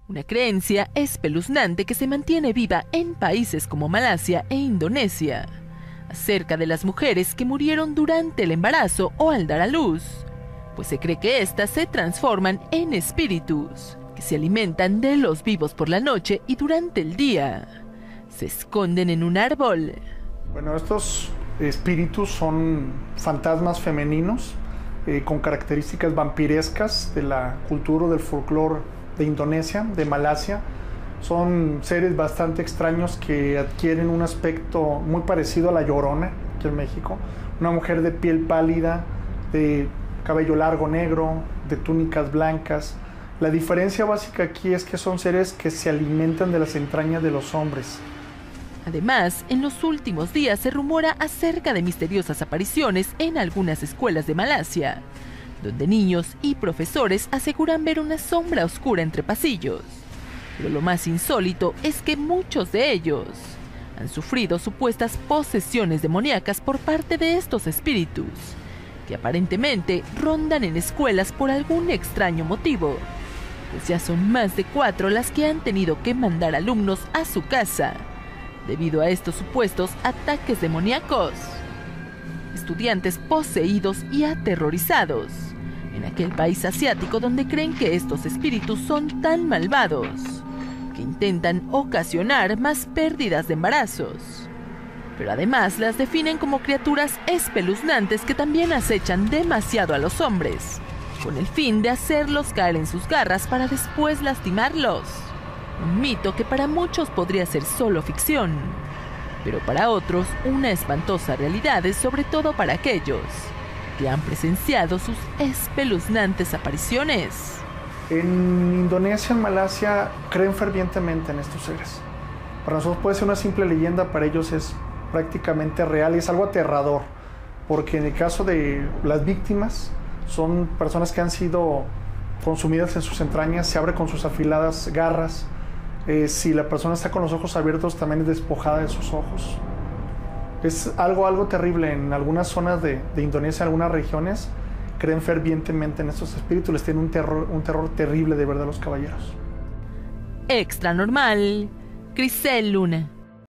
Una creencia espeluznante que se mantiene viva en países como Malasia e Indonesia, acerca de las mujeres que murieron durante el embarazo o al dar a luz, pues se cree que éstas se transforman en espíritus, que se alimentan de los vivos por la noche y durante el día se esconden en un árbol. Bueno, estos espíritus son fantasmas femeninos con características vampirescas de la cultura o del folclore de Indonesia, de Malasia. Son seres bastante extraños que adquieren un aspecto muy parecido a la Llorona, aquí en México. Una mujer de piel pálida, de cabello largo negro, de túnicas blancas. La diferencia básica aquí es que son seres que se alimentan de las entrañas de los hombres. Además, en los últimos días se rumora acerca de misteriosas apariciones en algunas escuelas de Malasia, donde niños y profesores aseguran ver una sombra oscura entre pasillos. Pero lo más insólito es que muchos de ellos han sufrido supuestas posesiones demoníacas por parte de estos espíritus, que aparentemente rondan en escuelas por algún extraño motivo, pues ya son más de 4 las que han tenido que mandar alumnos a su casa debido a estos supuestos ataques demoníacos. Estudiantes poseídos y aterrorizados en aquel país asiático donde creen que estos espíritus son tan malvados que intentan ocasionar más pérdidas de embarazos. Pero además las definen como criaturas espeluznantes que también acechan demasiado a los hombres, con el fin de hacerlos caer en sus garras para después lastimarlos. Un mito que para muchos podría ser solo ficción, pero para otros una espantosa realidad, sobre todo para aquellos que han presenciado sus espeluznantes apariciones. En Indonesia, en Malasia, creen fervientemente en estos seres. Para nosotros puede ser una simple leyenda, para ellos es prácticamente real y es algo aterrador, porque en el caso de las víctimas, son personas que han sido consumidas en sus entrañas, se abre con sus afiladas garras. Si la persona está con los ojos abiertos, también es despojada de sus ojos. Es algo terrible. En algunas zonas de Indonesia, en algunas regiones, creen fervientemente en estos espíritus. Les tienen un terror terrible, de verdad, los caballeros. Extra Normal, Grisel Luna.